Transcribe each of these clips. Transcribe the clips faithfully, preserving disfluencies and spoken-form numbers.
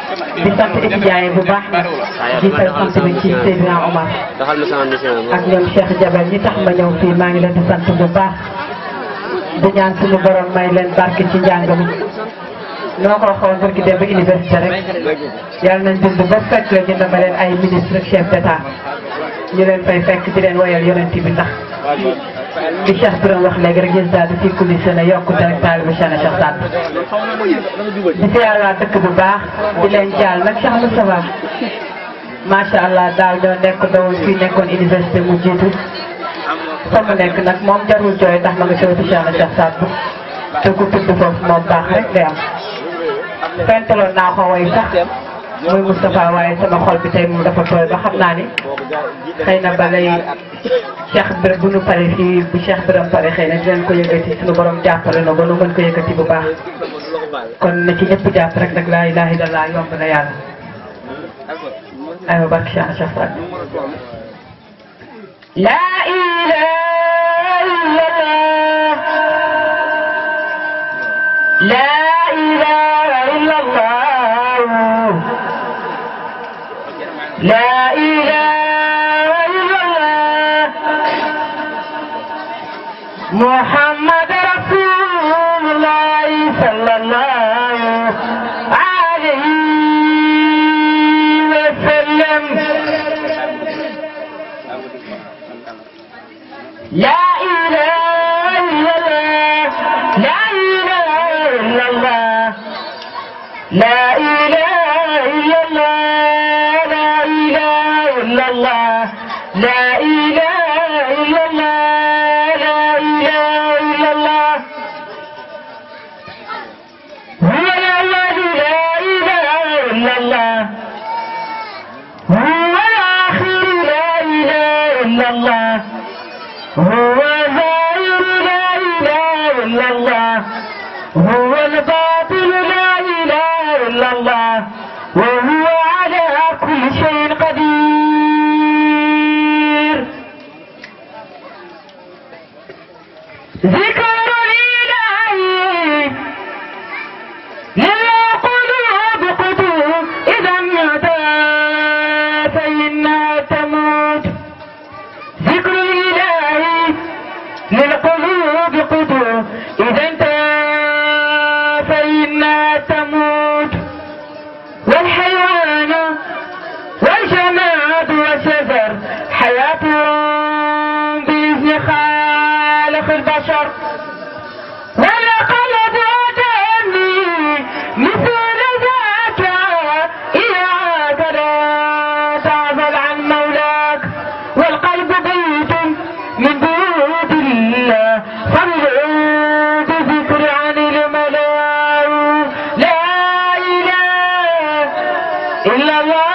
di sant étudiants yi bu baax di fay sant bi ci Seydina Omar ak ñoom Cheikh Jabel ñi tax ma ñëw fii maa ngi leen di sant bu baax di ñaan suñu borom may leen barke ci njàng mi noo ko waxoon barki dem ba université rek yàlla nañ dund ba fekk la ñu dama leen ay ministre chef d'état ñu leen fay fekk di leen woyal yonent bi ndax di Cheikh Birame wax léegi rek résultat bi ci commissé na yokkute rek taalibu Cheikh Cheikh Saad di siyaar waa dëkk bu baax di leen jaal nag Cheikh Moustapha macha allah daaw ñoo nekk dawul fii nekkoon université mu jiitu fa mu nekk nag moom jarul jooy ndax ma nga sewti Cheikh Cheikh Saad te ku tudd foofu moom baax rek ngay am fentaloon naa ko way sax muy Moustapha waaye sama xol bi tey moom dafa tooy ba xam naa ni xëy na ba lay Cheikh Birame bu nu pare fii bu Cheikh Birame pare xëy na dinañ ko yëkkati suñu borom jàppale na ba nu mën ko yëkkati bu baax kon na ci ñëpp jàpp rek nag laa ilaaha illallaah yomb na yàlla aywa barke Cheikh Cheikh Saad laa ilaaha illallaah laa ilaaha illallaah laa ilaaha illallaah Muhammad Rasulullah sallallahu alayhi wa sallam laa ilaaha illallaah laa ilaaha illallaah laa ilaaha illallaah laa ilaaha illallaah laa ilaaha illallaah laa ilaaha illallaah huwa al-awwal laa ilaaha illallaah huwa al-aakhir laa ilaaha illallaah هو الظاهر لا إله إلا الله هو الباطن لا إله إلا الله وهو على كل شيء قدير ذكر الإله للقلوب قدوم إذا متى فإنها تموت ذكر للقلوب قدوم إذا انتهى فإنها تموت والحيوان والجماد والشجر حياتهم بإذن خالق البشر والقلب وتأني مثل ذاك إياك لا تعزل عن مولاك والقلب بيت من بيوت الله صلوا بذكر عن الملاك لا إله إلا الله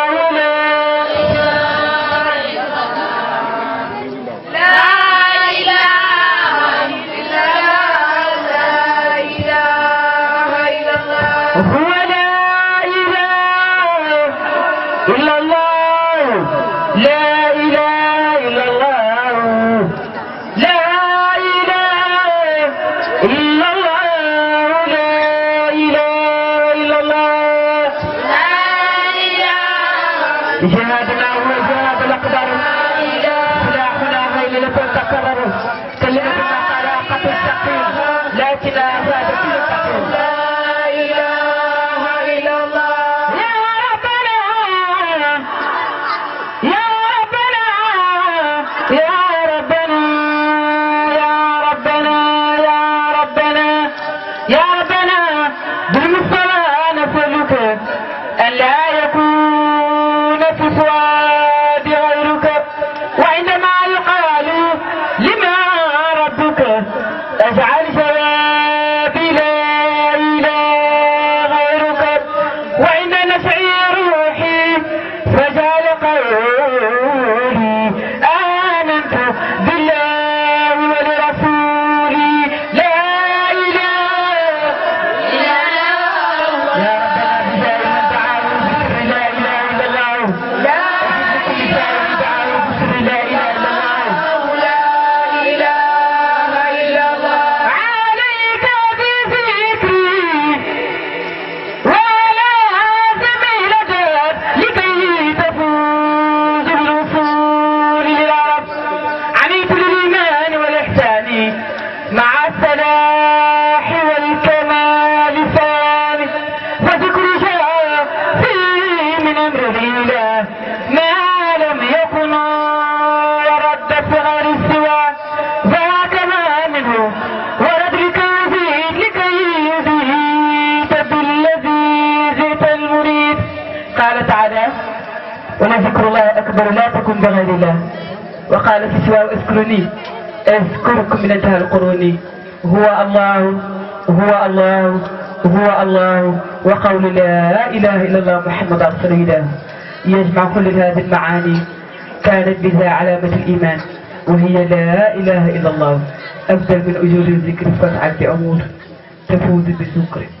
جهادنا هو جهاد الأقدار سلاحنا غير لتتكرر كلمتنا طلاقة السقيم لكن أفادت التقيم لا إله إلا الله يا ربنا يا ربنا يا ربنا يا ربنا يا ربنا يا ربنا بالمصطفى نسألك ألا يكون في فؤاد غيرك وعندما يقال لما ولذكر الله أكبر لا تكن بغير الله. وقال في سواه اذكرني اذكركم من انتهى القرون. هو الله هو الله هو الله وقول لا إله إلا الله محمد رسول الله يجمع كل هذه المعاني. كانت بها علامة الإيمان وهي لا إله إلا الله أفضل من أجور الذكر فاسعد بأمور تفوز بالذكر.